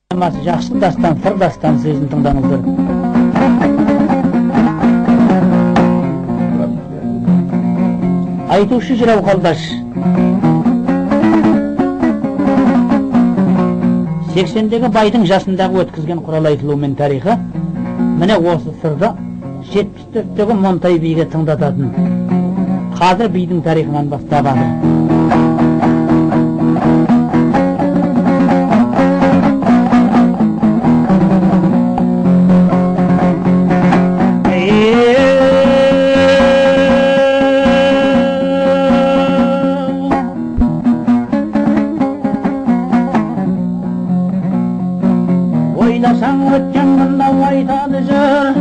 Жақсы дастан, сыр дастан сөзін тыңдаңыздар. Айтушы Жырау Қалдаш 80-дегі байдың жасындағы өткізген құрал айтылуымен тарихы міне осы сырды 74-тегі Монтай биге тыңдататын. Қазір бидің тарихынан басталады. Ойласаң өткен мынау айтады жыр,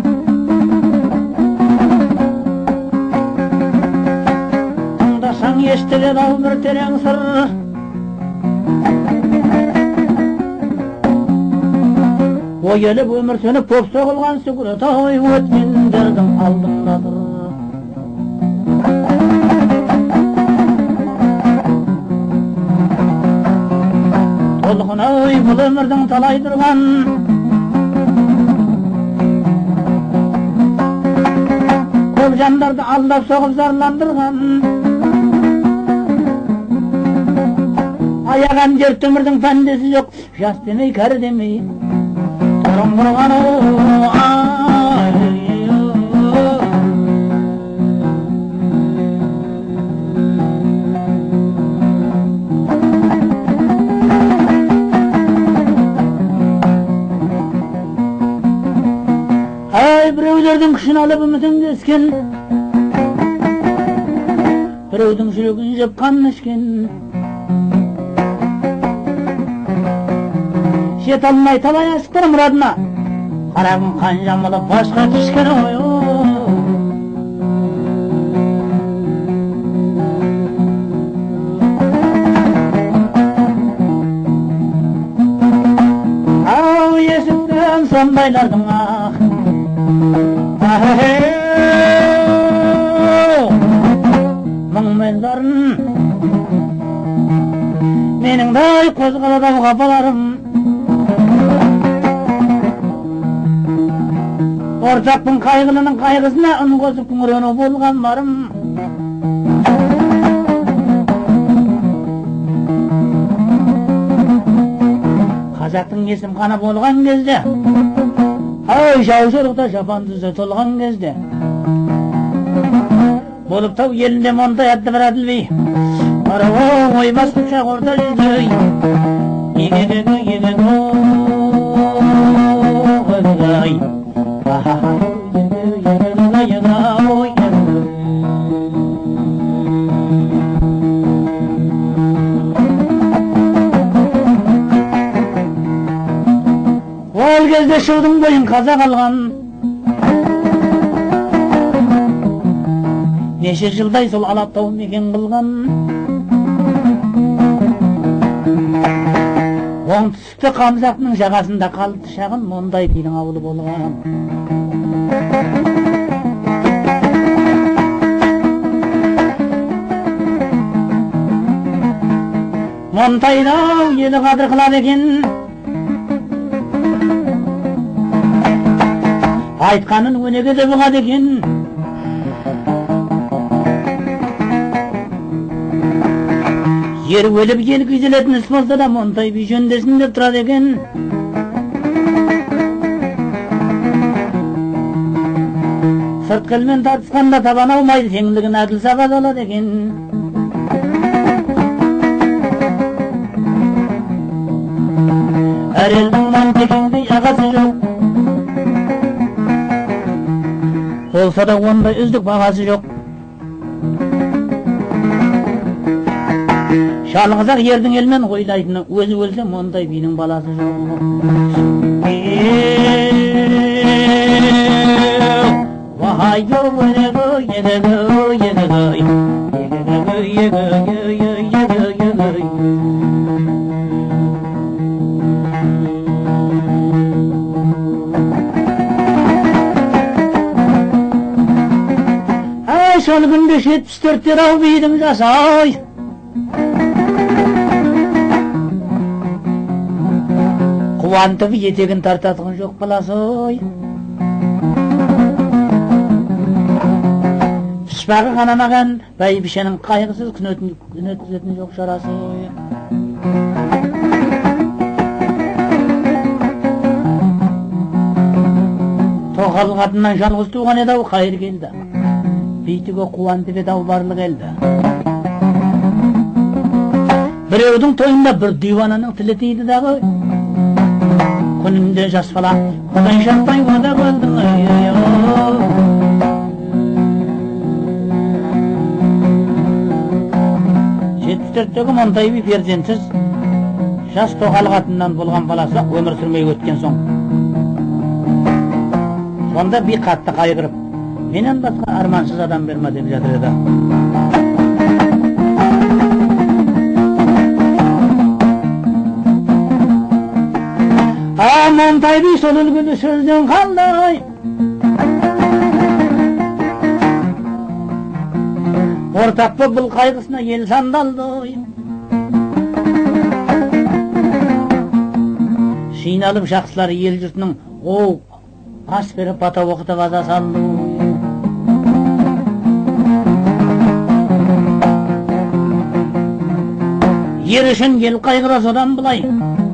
тыңдасаң естіледі ау бір терең сыр. Ойылып өмір сөніп көп соғылған сүгірет ой өткендердің алдындаdır. Толқын ой бұл өмірдің талайдырған, көп жандарды алдап соғып зарландырған. Аяған дерт өмірдің пәндесі жоқ, жас демей кәрі демей тұрым құрған біреулердің күшін алып үмітін кескен, біреудің жүрегін жеп қанын ішкен. Жете алмай талай асықтар мұрадына, қарағым қан жамылып башқа кешкен ой. Ау есіктен сондайлардың мұңмен зарын менің дай қозғалады қапаларым. Ортақпын қайғылының қайғысына үн қосып күңірену болған барым. Қазақтың есім қаны болған кезде, ай жаужылықта жапандызы толған кезде, болып тау елінде Монтай атты бір әділ би, ой басқып шақ орта жүзді, ол кезде шудың бойын қазақ алған, неше жылдай сол алаптау мекен қылған. Оңтүстікті Қамзақтың жағасында қалыпты шағын Монтай бидің ауылы болған. Монтайда елі қадір қылады екен, айтқанын өнеге де бұғады екен. Жер өліп ел күйзелетін іс болса да Монтай би жөндесін деп тұрады екен. Сырт келмен тартысқанда табан алмайды, теңдігін әділ сабат алады екен. Әр елдің Монтекеңдей ағасы жоқ, болса да ондай үздік бағасы жоқ. Шалғызақ ердің елмен ойлайтыны, өзі өлсе Монтай бидің баласы жоқ. Сол күнде 74-тер ау бидің жасы, Қуантып етегін тартатығын жоқ баласы ой. Пұшпағы қанамаған бәйбішенің қайғысыз күн өткізетін жоқ шарасы ой. Тоқал қатыннан жалғыз туған еді ау қайыр келді. Бейтігі қуантып еді ау барлық елді. Біреудің тойында бір дивананың тілі тиді дағы. Күнінде жас бала құдай шақпай ода болдың жетпіс төрттегі Монтайби перзентсіз жас тоқал қатыннан болған баласы өмір сүрмей өткен соң. Сонда би қатты қайғырып, менен басқа армансыз адам берма деп жатыр еді. Монтайби сол үлгілі сөзден қалды. Ортақ боп бұл қайғысына ел сандалды. Жиналып жақсылар ел жұртының оу ас беріп бата оқытып аза салды. Ер үшін ел қайғыра содан бұлай.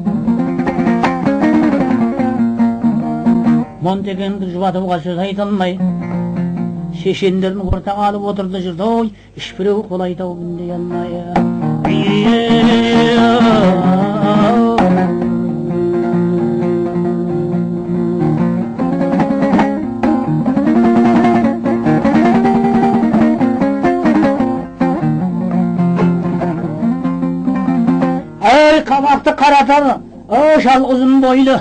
Монтегенді жұбатуға сөз айтылмай, шешендерін ортаға алып отырды жұрт, ой, ішбіреу қолайтау бүндей алмай. Ой, қабақты қаратар, ой, жалғызым бойлы.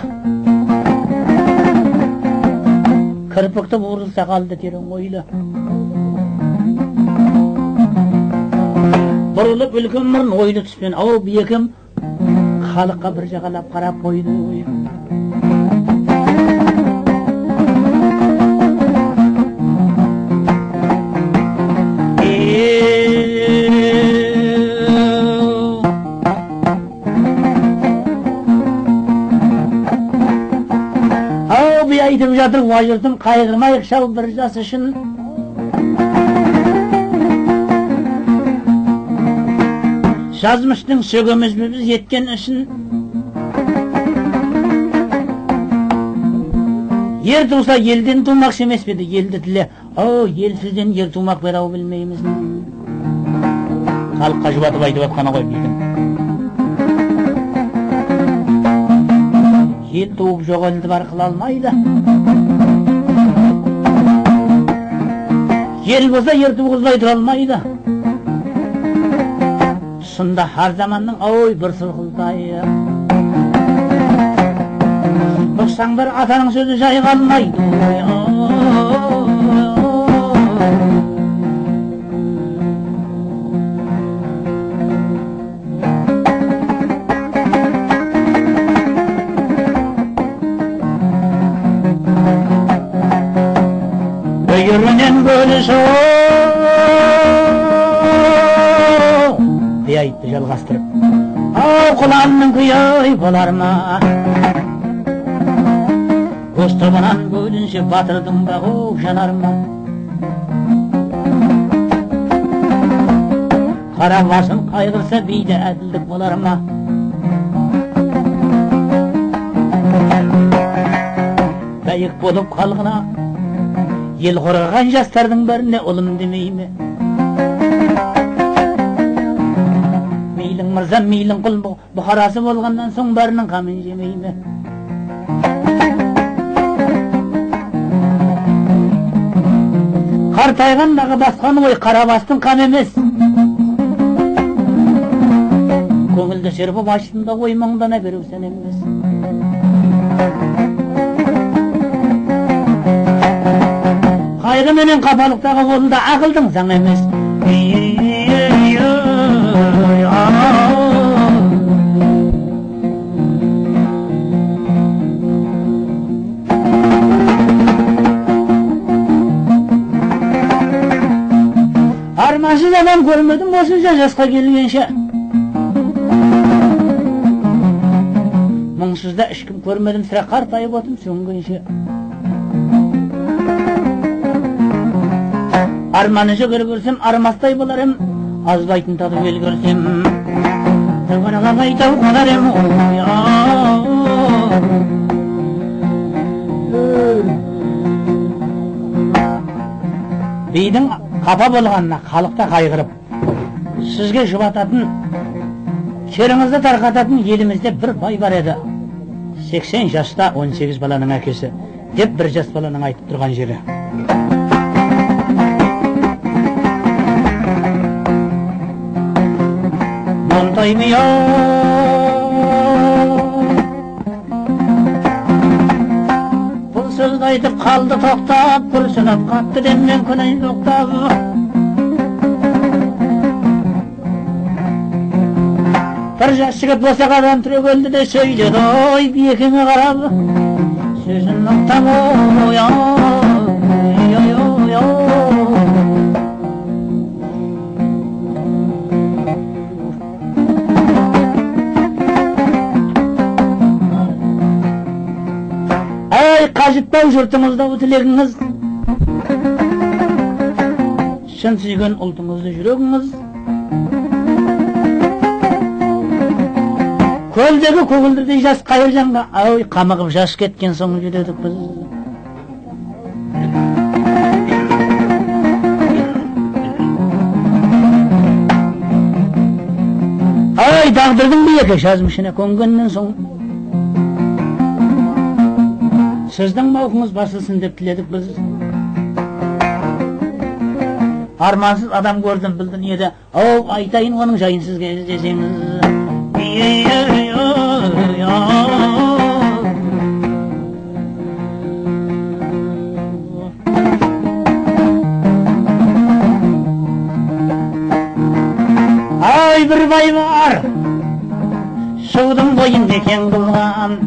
Кірпікті бурыл сақалды терең ойлы. Бұрылып үлкен мұрын ойлы түспен, ау биекім халыққа бір жағалап қарап қойды. Айтып жатыр уайырдым қайғырмайық шал бір жас үшін. Жазмыштың сөгеміз біз еткен үшін. Ер туса елден тумақ емес беді елді тіле. О, елсізден ер тумақ бер ау білмейміз. Халыққа жұбатып айтып атқаны ғой бейдім. Ел туып жоғалды бар қыла алмайды. Ел болса ер туғызбай тұра алмайды. Тұсында har заманның ой бір сұрқылтайы. Бұқсаң бір атаның сөзі жай қалмайды. Yürünen böyle diye ayıttı жалғастырып. Ау құланның күйі болар ма? Көз тобынан бөлінсе батырдың бағы жанар ма? Қара басын қайғырса бейді әділдік болар ма? Бәйік болып қалғына ел қорғаған жастардың бәріне ұлым демей ме? Мейлің мырза, мейлің құл бұқарасы болғаннан соң бәрінің қамын жемей ме? Қартайғандағы басқан ой қарабастың қам емес. Көңілді серпіп ашында ой маңдана беру сен емес. Қайғы менен қапалықтағы қолында ақылдың заң емес. Армансыз адам көрмедім осынша жасқа келгенше. Мұң аңсыз да ешкім көрмедім, сірә қартайып отым сөнгенше. Арманы жүгір көрсем, армастай боларым, азбайтын тады бел көрсем. Тәуғаналамай тауғанарым, Бидің қапа болғанына халықта қайғырып, сізге жұбататын, керіңізді тарқататын елімізде бір бай бар еді. 80 жаста 18 баланың әкесі, деп бір жас баланың айтып тұрған жері. Монтаймия бұл сөзді айтып қалды тоқтап, күрсініп қатты деммен күнәйін тоқтап. Бір жас жігіт босағадан түрегелді де сөйледі, ой биекеңе қарап, сөзін ноқтам ой, қажытпау жұртыңызда тілегіңіз, шын сүйген ұлтыңызды жүрегіңіз. Көлдегі көгілдірдей жас қайыржанға, ой қамығып жас кеткен соң жүдедік біз. Ой тағдырдың биеке жазмышына көнгеннен соң, сіздің мауқыңыз басылсын деп тіледік біз. Армансыз адам көрдім білдің еді, ау айтайын оның жайын сізге іздесеңіз. Ай бір бай бар, судың бойында кең болған,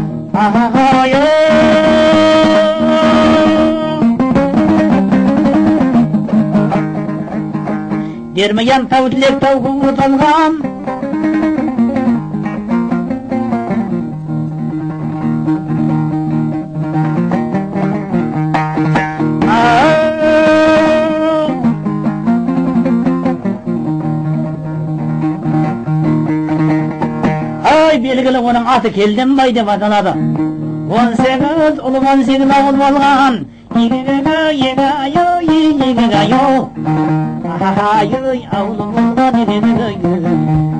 Дермиян тау тілек тау көңілі толған, ай белгілі оның аты Келден бай деп аталады. 18 ұлы 18 ауыл болған, ауылы болған.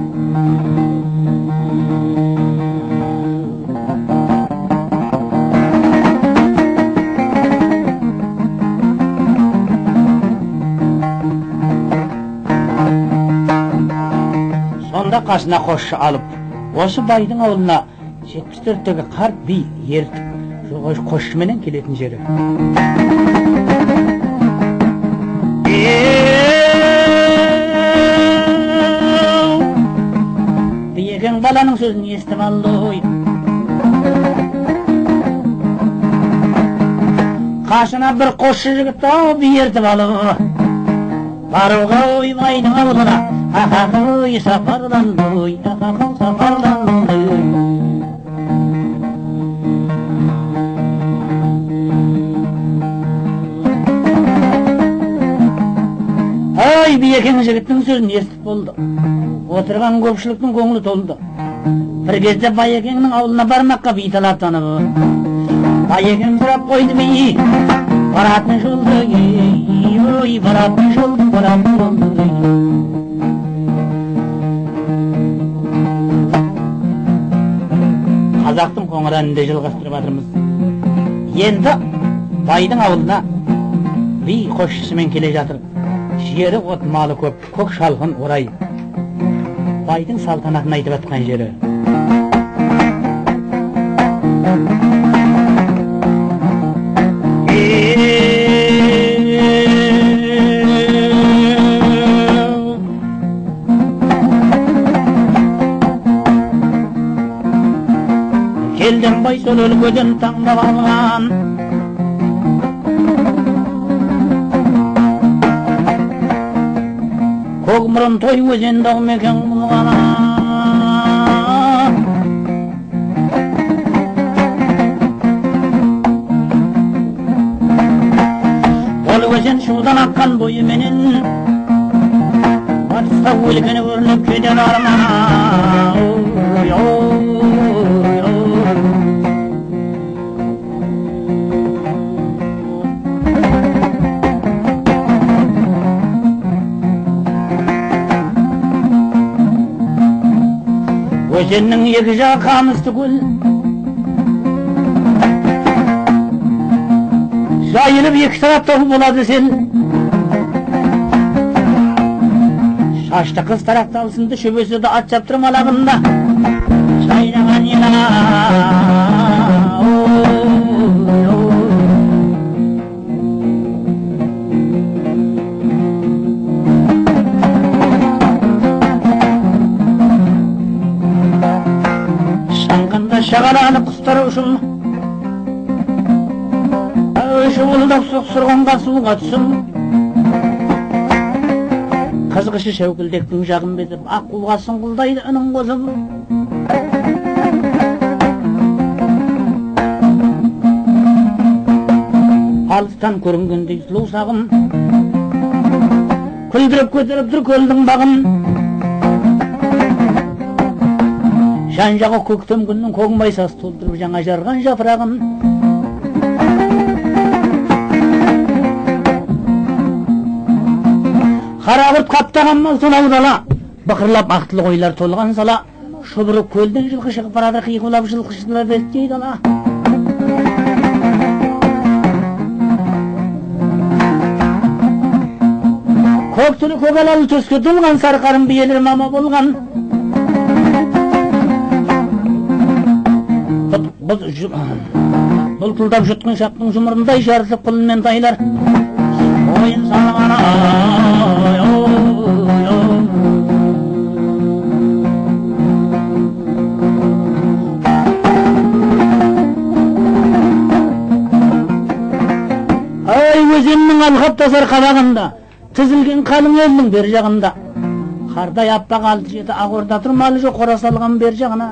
Сонда қасына қосшы алып, осы байдың ауылына 74-тегі қарт би ертіп, қосшыменен келетін жері. Биекең баланың сөзін естіп алды ой. Қасына бір қосшы жігіт би ертіп алып, баруға ой байдың ауылына, ой сапарланды ой, сапарланды. Ай биекең жігіттің сөзін естіп болды. Отырған көпшіліктің көңілі толды. Бір кезде Байекеңнің ауылына бармаққа би талаптанып, Байекең сұрап қойды би, баратын жолды, ой баратын жолды, баратын жолды. Қазақтың қоңыр әнінде жалғастырып жатырмыз. Енді байдың ауылына би қосшысымен келе жатыр. Жері от малы көп, көк шалғын орай. Байдың салтанатын айтып атқан жері. Келден бай сол өлкөден таңдап алған, көкмұрын той өзен дау мекен болған. Ardından akkan boyu menen Batısda өлkені көрініп кетер арман Өзеннің екі жағы қамысты көл Жайылып екі тарапта болады сел Шашты қыз тарақта алсынды шөбеседі ат жаптырым алағында Жайнаған ела Şağalanı kuşları uçum Öşü buldak soqsırğanға суға түсім Қызғышы шәукілдектің жағын бетіп Ақ құлғасын құлдайды үнін қозып Алыстан көрінгендей сұлу сағым Күлдіріп көтеріп тұр көлдің бағын Жан-жағы көктем күннің көкмайсасы толтырып жаңа жарған жапырағын Қарағырт қаптаған мал сонау дала Бақырлап ақтылы қойлар толған сала Шұбырып көлден жылқы шығып барады қиқылап жылқышылар беттей дала Көк түлі көк алалы төске тұлған сарқарын биелер мама болған Бұлтылдап жұтқын шаптың жұмырындай жарысып құлынмен тайлар Ойын салған Ай өзеннің алғап тасар қабағында Тізілген қалың елдің бер жағында Қардай аппақ алты жеті ақ орда тұрмалы жоқ қора салған бер жағына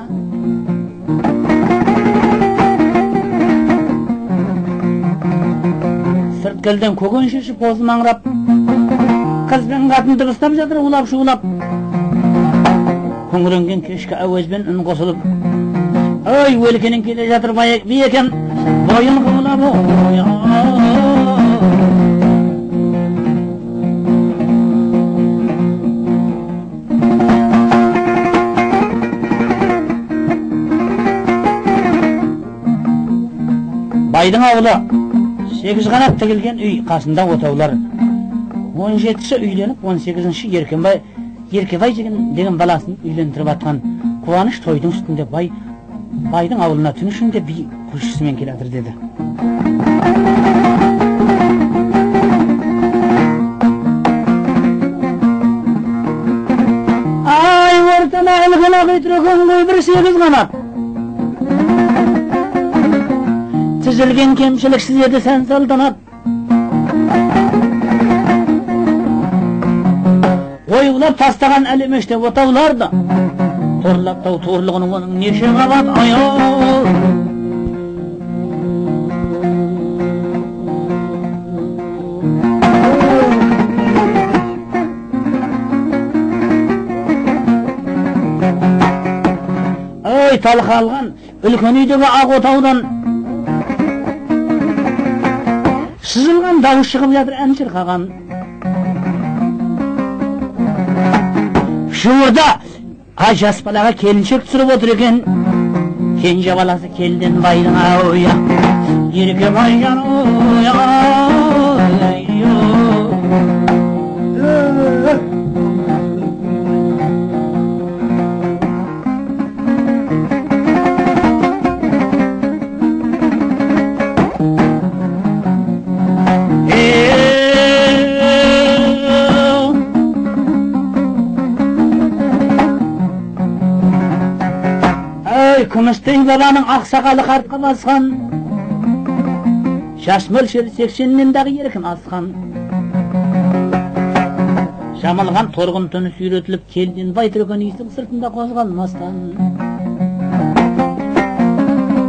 Сырт келден көген шешіп қозы маңырап Қыз бен қатын дыбыстап жатыр улап шулап Күңіренген кешкі әуезбен үн қосылып Ой өлкенің келе жатыр биекем Бойын қылап Байдың ауылы 8 қанат тігілген үй қасында отаулар 17-ші үйленіп 18-ші Еркебай деген баласын үйлендіріп атқан қуаныш тойдың үстінде байдың ауылына түн ішінде би күлшісімен келатыр деді Ай ортана әлгіна қитірген ғой бір 8 қанат Тізілген кемшіліксіз еді сән салтанат Ойылап тастаған әлемеште отауларды Торлаптау торлығының оның неше қабат айау Ой талқалған үлкен үйдегі ақ отаудан Сызылған дауыс шығып жатыр ән шырқаған Жуырда жас балаға келіншек түсіріп отыр екен Кенже баласы келден байдың ауя Еркебай жан оя Күмістей бабаның ақсақалы қартқа басқан Жас мөлшері 80-нен дағы еркін асқан Жамылған торғын түні сүйретіліп келден бай түрген есік сыртында қозғалмастан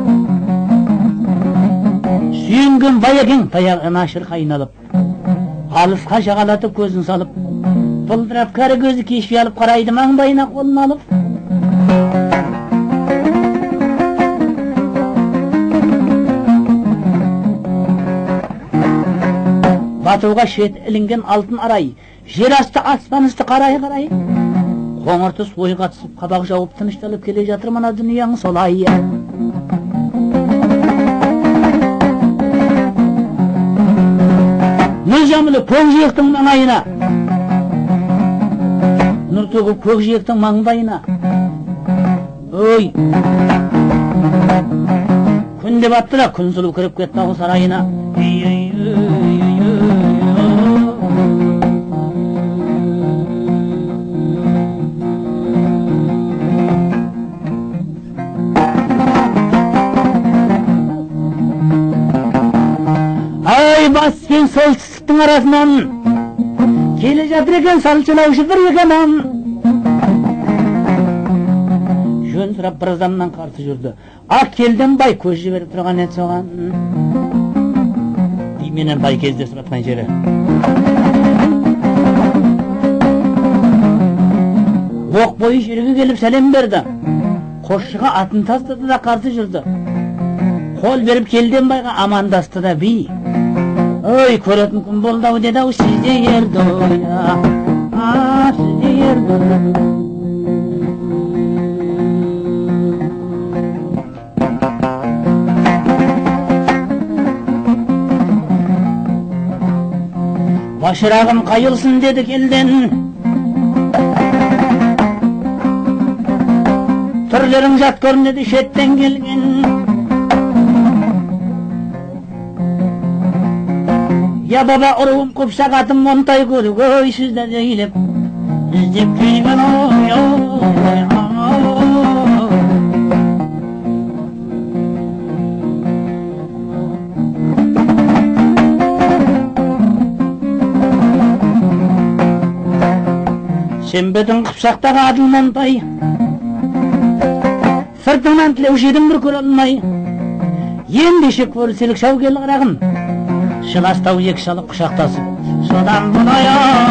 Сүйінген бай екен таяғына шырқ айналып Алысқа жағалатып көзін салып, бұлдырап кәрі көзі кешпей алып қарайды маңдайына қолын алып. Батуға шет ілінген алтын арай, жер асты аспан үсті қарай. Қоңыр түс ойға түсіп, қабақ жауып тынышталып келе жатыр мына дүнияң солай. Нұр жамылы көкжиектің маңайына, нұр төгіп көкжиектің маңдайына. Ой, күн деп атты да күн сұлу кіріп кетті ау сарайына. Ай, бас пен солтүстіктің арасынан келе жатыр екен салшылаушы бір екенан. Жөн сұрап бір адамнан қарсы жүрді. Ақ келден бай көз жіберіп тұрған еді соған. Менен бай кезде сұратқан жері. Оқ бойы жерге келіп сәлем берді. Қосшыға атын тастады да қарсы жүрді. Қол беріп келден байға амандасты да би. Ой, көретін күн болды ау деді ау, сізде ердоя, сізде ердоя. Башырағым қайылсын деді келден. Түрлерің жат көрінеді шеттен келген. Я баба ұруым құпсақ атым монтай көрік, ой сізді дейлеп іздеп келген ой. Сен бетін құпсақтағы адыл монтай, сыртыңнан тілеуші едің бір көре алмай. Ендеше көрселік шау кел қарағым, Шыластау екі шалық құшақтасып, содан бұлай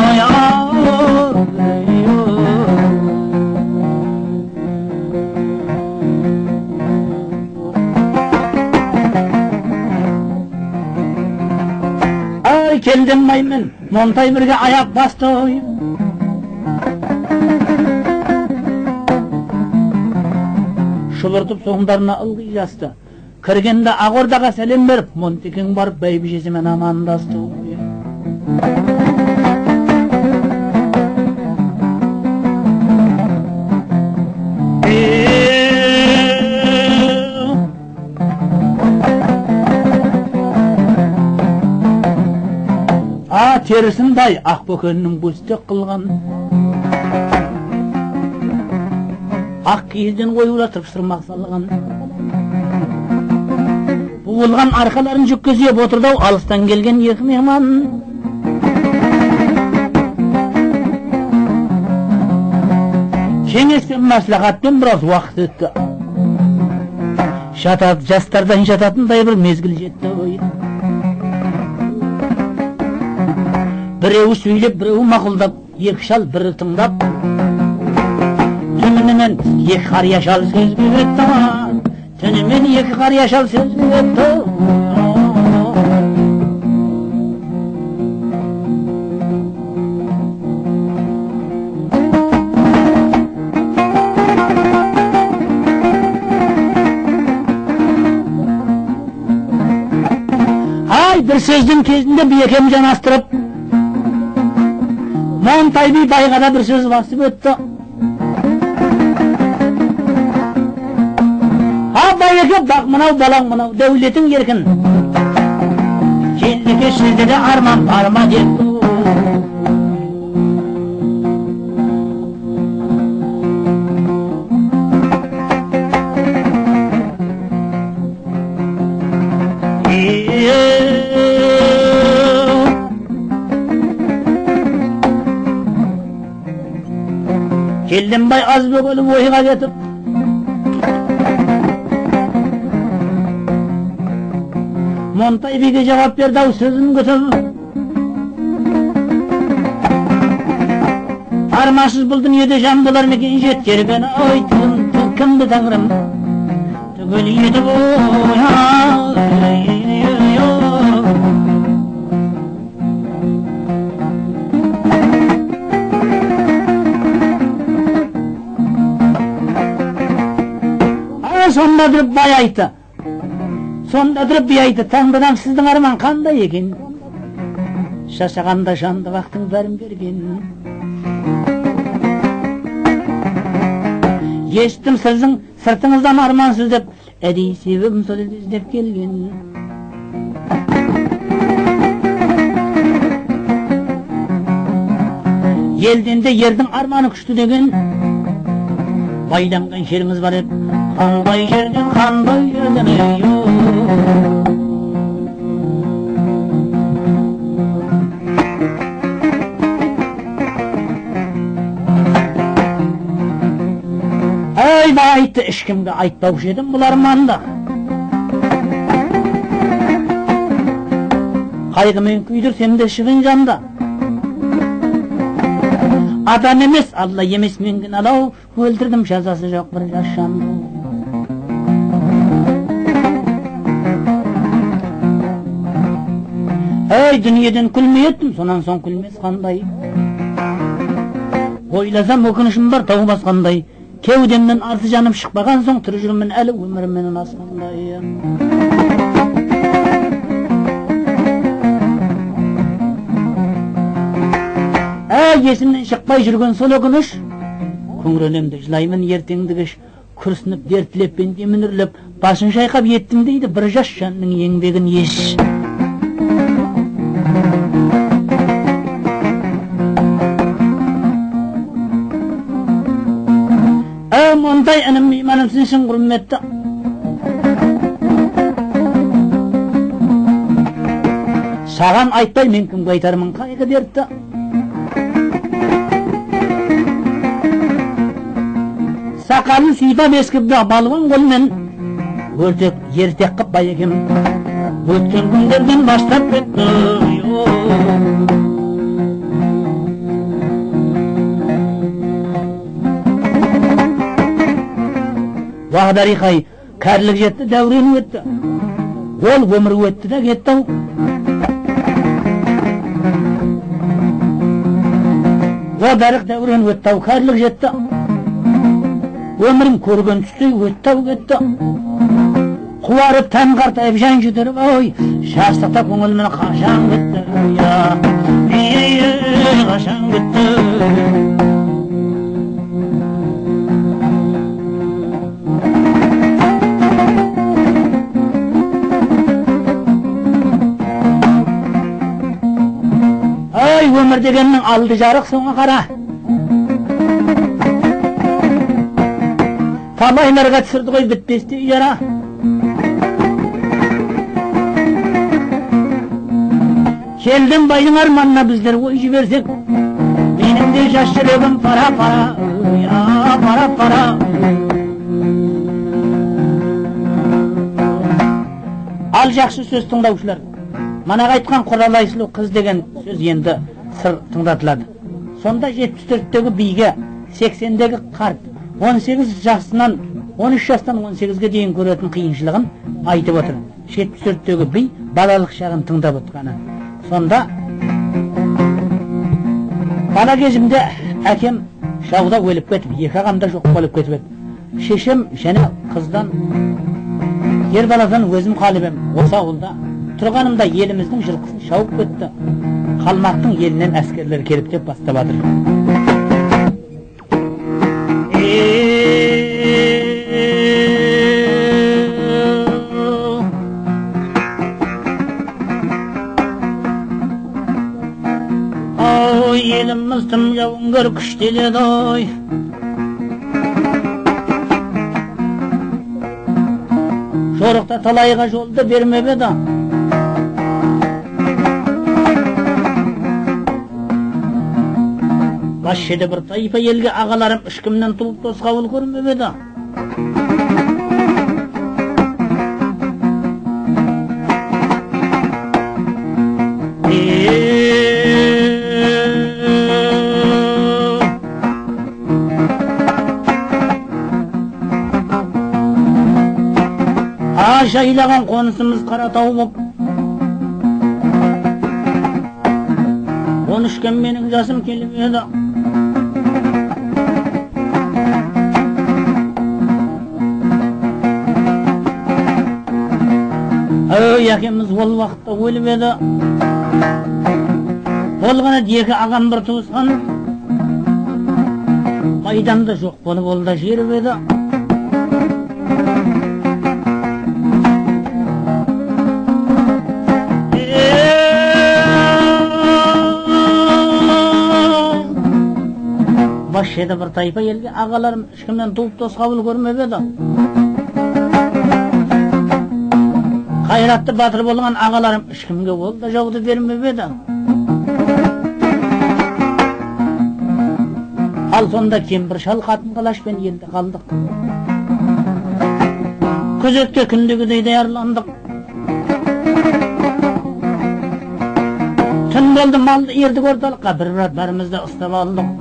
ай келдім маймен, монтай бірге аяқ басты ой. Шұбыртып соңдарына ылғи жасты. Кіргенде Ағордаға сәлем беріп, Монтекең барып бәйбішесімен амандасты. Терісіндай ақ бөкеннің бөстек қылған. Ақ киізден қоюлатып сырмақ салған. Буылған арқаларын жүкке сүйеп отырды ау алыстан келген екі мейман. Кеңеспен мәслихатпен біраз уақыт өтті. Жастардан жататындай бір мезгіл жетті ой. Біреуі сөйлеп, біреуі мақұлдап, екі шал бірі тыңдап. Түнімен екі қария шал сөзге өтті. Түнімен екі қария шал сөзге өтті. Ай, бір сөздің кезінде бекем жанастырып, Монтай би байға да бір сөз басып өтті. Байеке бақ мынау балаң мынау дәулетің еркін. Келдіке сізде де арман бар ма депті. Келдім бай аз бөгеліп ойға кетіп, Монтай биге жауап берді ау сөзін күтіп. Armansız bu dünyada can dolar mekin jet yergen oy kimdi tanrım tügül yedi bu sonda durup bay aytı. Sonda durup bir aytı. Tanrıdan sizden arman kanday eken. Şaşaganda şanda vaktın verim bergen. Geçtim sizin sırtınızdan arman süzdep. Edi sevim sol izlep gelgen. Yeldinde yerden armanı kuştu degen. Baylangan şerimiz var hep. Kanday yerden eyyo. Ey baytı işkimge aytpavş edim bular manda. Kaygımın küydürsem de şıgın canda. Adam emes Allah yemes mümkün alav. Öldürdüm cezası yok bir yaşandı. Ey dünyadan külmeyettim sonan son külmez kanday. Oylasam okunuşum var tavu baskanday. Kevdemden artı canım şıkmagan son tırıcırımın eli ömrümün askanday. Ey yesimden şıkmay jürgen sol okunuş. Kungrenemde jlayman yertengdigiş. Kürsünüp dertlep ben deminirlep. Başın şaykap yettim deydi bir yaşşanның yengdegin yes. Monday anam imanım sinsin hürmette. Sağan aytpay men kimge aytarmın kaygı dertte. Sakalın suypa beskip balvan golmen. Örtek yertek kıp bayekim. Ötken günlerden başlap etti. Vahadari kay karlık jetti devrini öttü. Ol ömrü öttü de gitti. Vahadarik devrini öttü, karlık jetti. Ömrüm körgün tüstü öttü gitti. Kuvarıp tan kartayıp jan jüdürüp oy. Şahsıqta koңылмен kaşan gitti ya. Kaşan gitti. Ömür degeninin aldı jarık soňa kara. Tamaylarga tüsürdü koy bitbesti yara. Keldim bayın armanına bizler o işi versek. Benim de şaşırıyorum para ya para. Al жақсы söz tыңдаушылар. Mana aytkan Quralayslı kız degen söz endi sır tыңdatılады. Sonda 74-tегі biyge, 80-dегі qart, 18 yaşından 13 yaştan 18-ge дейін көретін қиыншылығын айтып отыр. 74-tегі biy балалық шағын тыңдап отқаны. Sonda bala кезімде әкем шауда өліп кетіп, екі ағамда жоқ болып кетіп еді. Шешем және қыздан ер баладан өзім қалып ем. Осы ауылда тұрғанымда еліміздің жылқысын шауып кетті. Қалмақтың елінен әскерлер келіп деп бастап жатыр. Ой, еліміз тым жауынгер күштеледі ой. Жорықта талайға жолды бермеп еді. Başşede bir tayfa yelge ağalarım ışkımdan tulup dost kavul görmep edi. Жайлаған қонысымыз Қаратау боп, 13-ке менің жасым келіп еді. Әкеміз ол уақытта өліп еді. Болғаны екі ағам бір туысқан, майданда жоқ болып ол да жеріп еді. Баш еді бір тайпа елге, ағаларым ешкімнен туып дос қабыл көрмеп еді. Қайратты батыр болған ағаларым ешкімге ол да жауды бермеп еді. Ал сонда кемпір шал қатын қалашпен елді қалдық. Күзетке күндегідей даярландық. Түн болды, малды ердік орталыққа, бір рат бәрімізді ұстап алдық.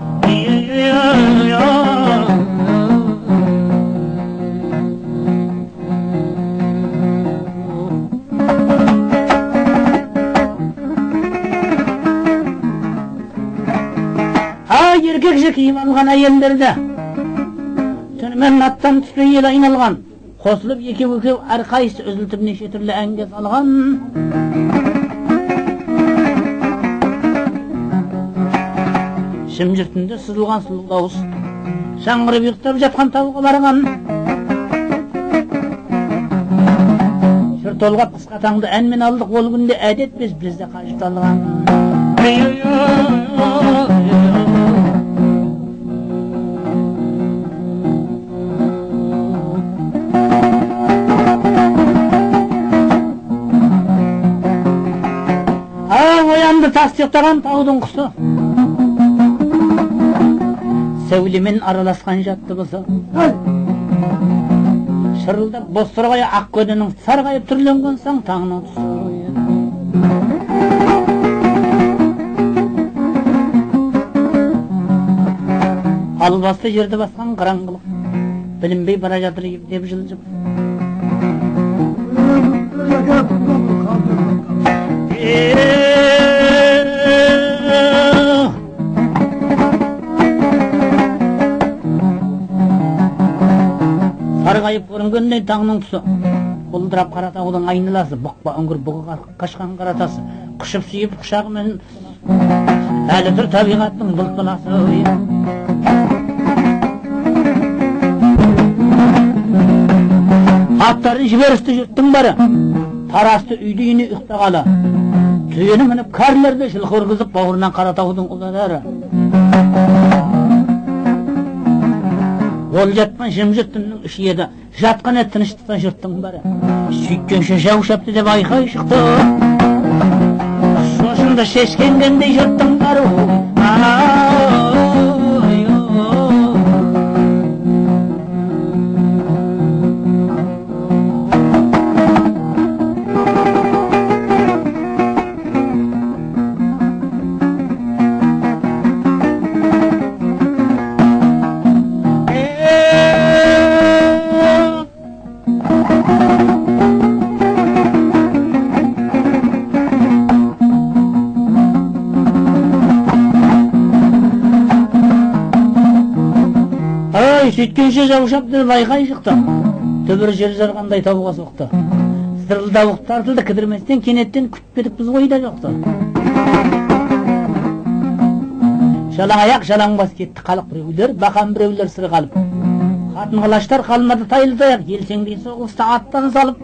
Еркекше киіп алған әйелдерді түнімен аттан түсті ел айналған, қосылып екеу әрқайсысы үзілтіп неше түрлі әнге салған. Шым жұртында сызылған сұлу дауыс, жаңғырып ұйықтап жатқан тауға барған. Жұрт қысқа таңды әнмен алдық, ол күнде әдет бізде қажыталған. Оянды тас ұйықтаған таудың құсы, сәулемен араласқан жатты бұсы. Шырылдап боз торғай ақ көденің сарғайып түрленген соң таңның тұсы. Албасты жерді басқан қараңғылық, білінбей бара жатыр деп жылжып. Сарғайып көрінгеннен таңның тұсы, бұлдырап Қаратаудың айналасы, бұқпа үңгір бұғы қашқан қаратасы, құшып сүйіп құшағымен әлі тұр табиғаттың бұлтыласы. Аттарын жіберісті жұрттың бары, тарасты үйді ұйықтағалы, түйені мініп кәрілерді жылқы ұрғызып бауырынан Қаратаудың ұладары. Ол жатқан жым жұрттың іші еді, жатқан тыныштықта жұрттың бары. Сөйткенше жау шапты деп айқай шықты, шошында шешкенгендей жұрттың бары. Сөйткенше жау шапты байқай шықты, түбір жер жарғандай тауға соқты. Сырылдауық тартылды, кідірместен кенеттен күтпедік біз ойда жоқты. Жалаң аяқ, жалаң бас кетті қалық біреулер, бақан біреулер сыры қалып. Қатын қалаштар қалмады тайлы таяқ, елсеңдей соғылысты аттан салып.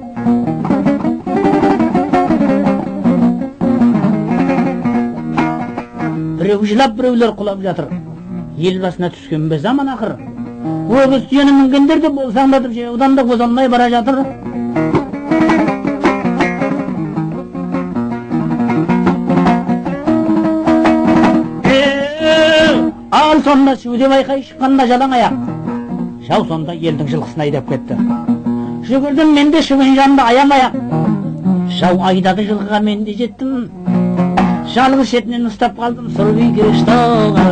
Біреу жылап, біреулер құлап жатыр. Ел басына түскен бе заман ақыр. Өгіз түйені мінгендер де болсаңдатып жаудан да қозалмай бара жатыр. Ал сонда сөйдеп айқай шыққанда жалаң аяқ, жау сонда елдің жылқысын айдап кетті. Жүгірдім мен де шыбын жанды аямай-ақ, жау айдады жылқыға мен де жеттім. Жалғыз шетінен ұстап қалдым сұрбей керештауға.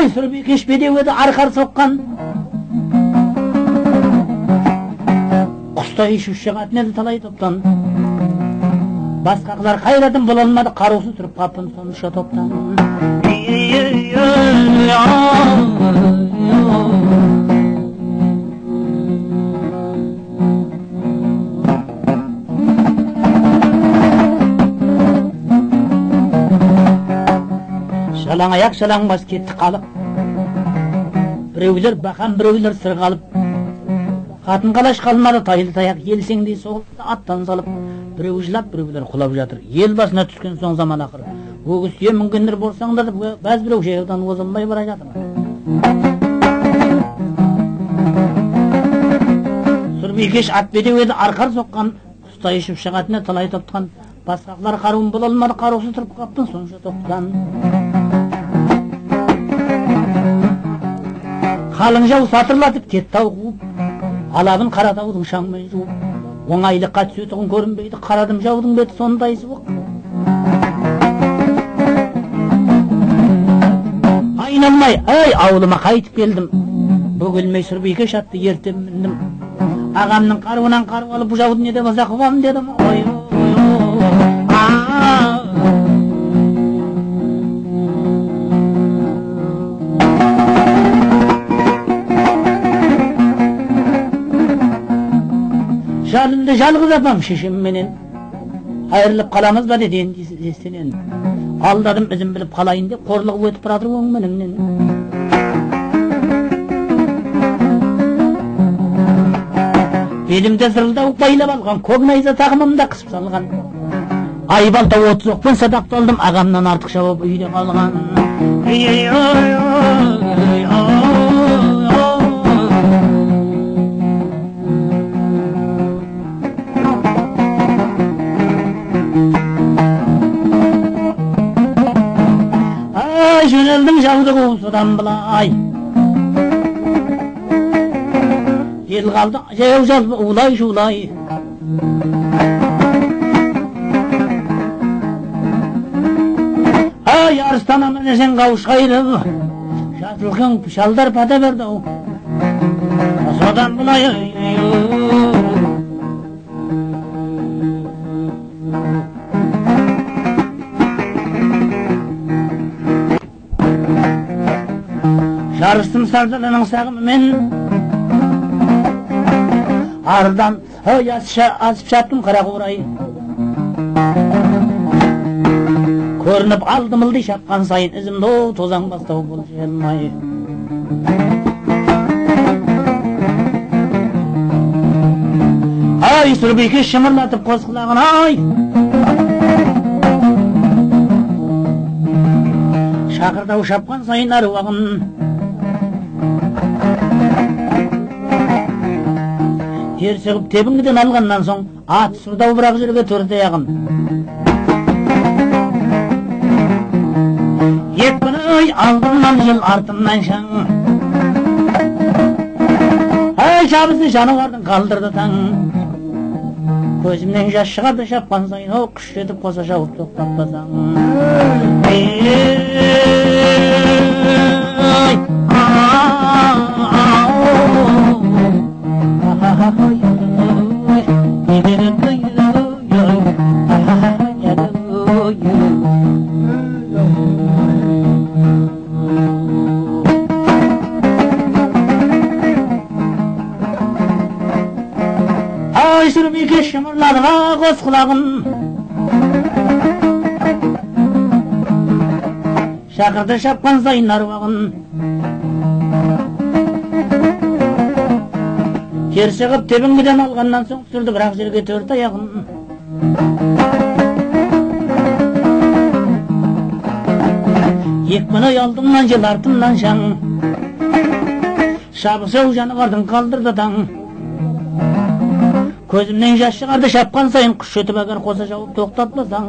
Сүрбекеш бедеуеді арқар соққан құстай ішіп шығатын еді талай топтан. Басқақлар қайратым бұл olmadı, қарусыз тұрып қапын сонша топтан. Жалаң аяқ жалаң бас кетті қалып, біреулер бақан біреулер сыр қалып, қатын қалаш қалмады тайлы таяқ елсеңдей соғылды аттан салып, біреу жылап біреулер құлап жатыр, ел басына түскен соң заман ақыр. Өгіз түйе мінгендер болсаңдар бәз біреу жаяудан озылмай бара жатыр. Сүрбекеш ат бедеуеді арқар соққан, құстай ішіп шығатыны талай топтқан, басқақлар қаруын бола алмады, қарусыз тұрып қаптың сонша топтан. Қалың жау сатырлатып кетті ау қуып, алабын қаратаудың шаңмен жуып, оңайлыққа түсетұғын көрінбейді, қарадым жаудың беті сондай суық. Айналмай, ай, ауылыма қайтып келдім, бөгілмей Сүрбекеш атты ертем міндім. Ағамның қаруынан қару алып, бұл жауды неде болса қуам дедім. Жалынды жалғыз апам шешемменен, айырылып қаламыз ба деден естенен. Алдадым ізім біліп қалайын деп, қорлығы өтіп бұратыр өңменіңнен. Белімде зырылдау байлап алған, көк найза тағымымда қысып салған. Айбалта 30 оқпен садақталдым, ағамнан артық жауап үйде қалған. Жөнелдің жауды қуысыдан бұлай, ел қалды жаяу жалбы улай жулай. Ай, арыстана мінесен қауышқайды, жатылған шалдар пата берді ау, содан бұлай. Жарыстым сардалының сағымымен, ардан асып шаттым қара қурай. Көрініп алдым ылды шапқан сайын, ізімді тозаң бастау бол желмай. Ай, Сүрбекеш шымырлатып қос құлағын, ай! Шақырдау шапқан сайын аруағын, тер шығып тебінгіден алғаннан соң, ат сұрдау бірақ жерге төрді аяғын. Екпін ой, алдымнан жыл, артымнан шаң. Ай, шабызды жануардың қалдырды таң. Көзімнен жас шығарды шапқан сайын, о, күш жетіп қоса жауып тоқтатпасаң. Ай, Сүрбекеш шымырлады қос құлағын, шақырды шапқан сайын аруағын. Тер шығып тебінгіден алғаннан соң, түсірді бірақ жерге төрт аяғын. Екпін ой, алдымнан жел, артымнан шаң. Шабысау жануардың қалдырды таң. Көзімнен жас шығарды шапқан сайын, құш жетіп әгер қоса жауып тоқтатпасаң.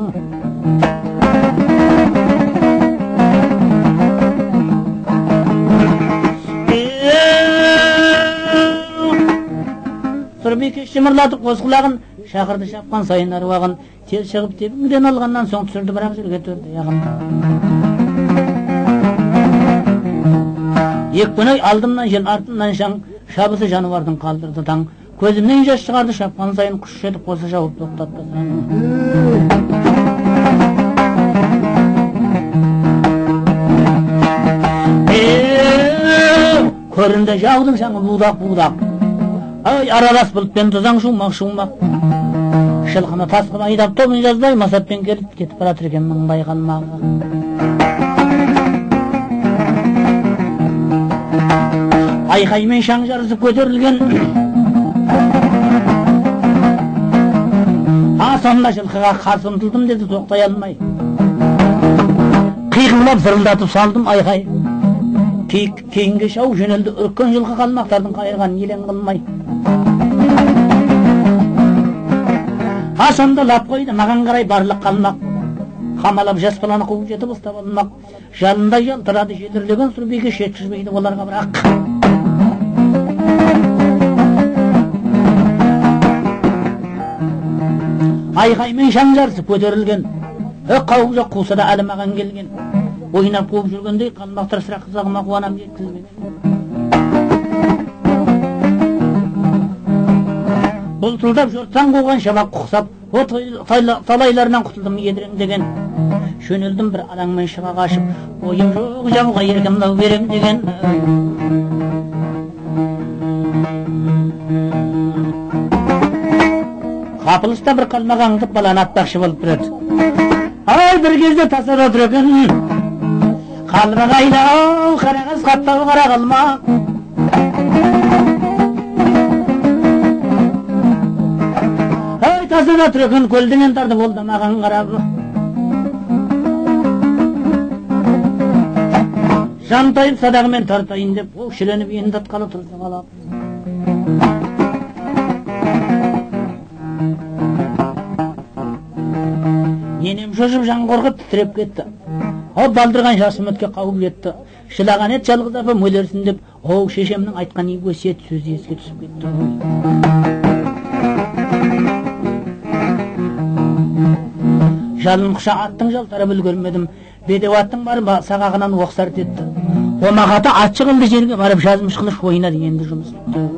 Сүрбекеш шымырлатып қос құлағын, шақырды шапқан сайын аруағын. Тер шығып тебінгіден алғаннан соң, түсірді бірақ жерге төрді аяғын. Екпіні алдымнан жел, артымнан шаң, шабысы жануардың қалдырды таң. Көзімнен жас шығарды, шапқан сайын құш жетіп қоса жауып тоқтатты. Көрінде жаудың шаңы будақ. Ай, аралас бұлтпен тұзаң шумақ. Шылқыны тасқын айдап тобын жаздай, масатпен келіп кетіп баратыр екен мыңбай қалмағы. Айқаймен шаң жарысып көтерілген. Сонда жылқыға қарсы ұмтылдым деді, тоқтай алмай. Қиқылап зырылдатып салдым айқай. Кейінге шау жөнелді, үріккен жылқы қалмақтардың қайырған елең қылмай. Сонда лап қойды, маған қарай барлық қалмақ. Қамалап жас баланы қуып жетіп ұстап алмақ. Жалындай жалтырады, жетірлеген сүрбеге жеткізбейді оларға бірақ. Айқаймен шаң жарысып көтерілген. Қауып жоқ, қуса да әлі маған келген. Ойнап қуып жүргендей қалмақтар сірә қызағыма қуанам жеткізбеген. Бұлтылдап жұрттан қуған шабақ құқсап, талайларынан құтылдым едірем деген. Шөнелдім бір алаңмен шыға қашып, ойым жоқ жауға еркімдау берем деген. Қапылыста бір қалмаған қып баланы атпақшы болып тұрады. Ай, бір кезде тасыр отыр екен. Қалмақ айлау, қарағыз қаттау қара қалмақ. Ай, тасыр отыр екен, көлденен тарды болды маған қарап. Жантайып садағымен тартайын деп, ол шіленіп енді атқалы тұрды қалап. Енем шошып жан қорқып тітреп кетті. Балдырған жасым өтке қауып жетті. Шылаған ет жалғыз апам өлерсін деп, шешемнің айтқан өсиет сөзі еске түсіп кетті. Жалын құша аттың жалтарып үлгермедім. Бедеуаттың бар сағағынан оқсарт етті. Омағаты атшы қылды жерге барып жазмыш қылыш ойнады енді жұмыс.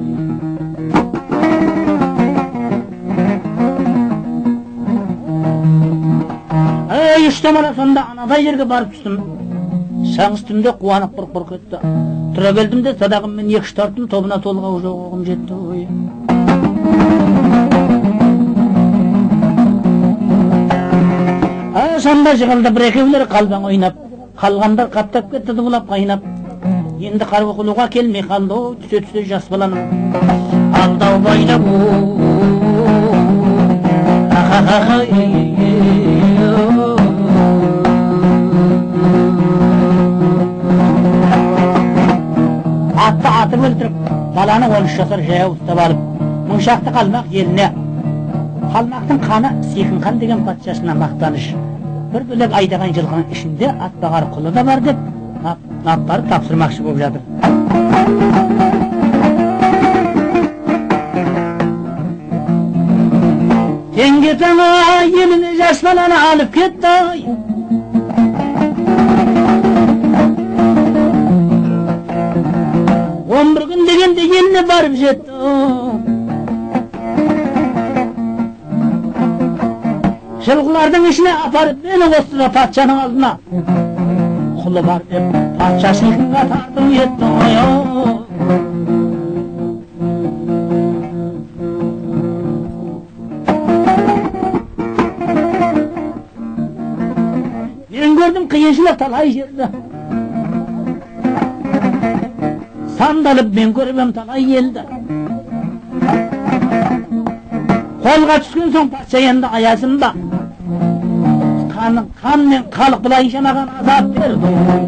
Үшті марафонда анадай жерге барып түстім. Шаң үстімде қуанып бұрқ кетті. Тұра келдім де садағыммен екі тарттым, тобына толғау жоқ оғым жетті. Сонда жығылды бір екеулер қалбаң ойнап. Қалғандар қаптап кетті дұғылап қайнап. Енді қарғы құлуға келмей қалды, түсе жас баланың. Алдау байлап атты атып өлтіріп, баланы 13 жасар жаяу ұстап алып, мұншақты қалмақ еліне. Қалмақтың қаны Секінхан деген патшасына мақтаныш. Бір бөлек айдаған жылқының ішінде атпағар құлы да бар деп, апарып тапсырмақшы болып жатыр. Теңге таңа еліне жас баланы алып кетті. 11 күн дегенде еліне барып жетті. Жылқылардың ішіне апарып мені қостыра патшаның алдына. Құлы бар деп патша Секінға тартып етті. Мен көрдім қиыншылық талай жерді. Сандалып мен көріп талай елді. Қолға түскен соң патша енді аясын ба. Қан мен халық бұлайша маған азап берді.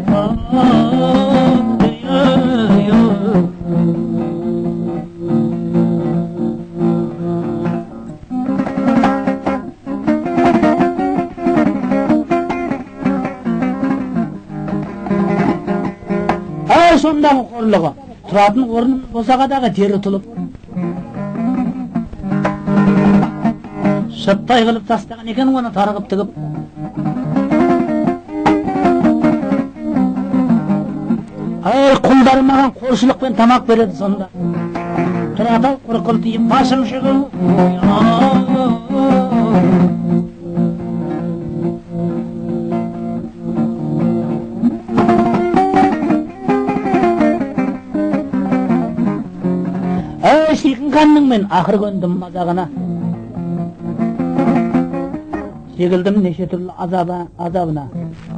Сондағы қорлығы тұратын орын босағадағы тері тұлып шыттай қылып тастаған екен, оны тарғып тігіп. Құл Туғандар маған қошылықпен тамақ береді сонда. Тұрады құрқылтиып басым шығып. Шиқынғанның мен ақыр көндім мазағына. Жегілдім неше түрлі азабына.